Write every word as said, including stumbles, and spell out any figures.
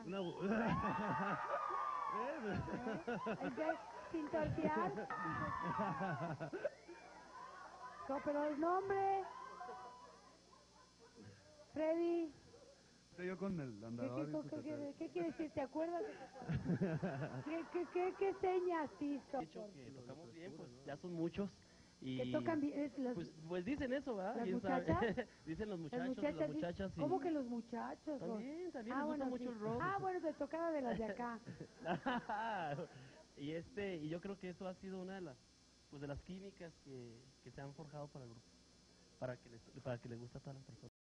Una... ¿Eh? ¿Es de pintortear? No, pero el nombre... Freddy... Estoy yo con el ¿Qué, andador. qué, qué, qué, qué quiere decir? ¿Te acuerdas? ¿Qué, qué, qué, qué señas hizo? De hecho, que tocamos bien, pues ya son muchos. Y que tocan bien. Las, pues, pues dicen eso, ¿verdad? ¿Las ¿Quién muchachas? sabe? Dicen los muchachos, las muchachas, las muchachas. Y... ¿Cómo que los muchachos? También, también ah, les gusta bueno, mucho sí. el rock. Ah, bueno, te tocaba de las de acá. y este, y yo creo que eso ha sido una de las, pues de las químicas que, que se han forjado para el grupo, para que les, para que les guste a todas las personas.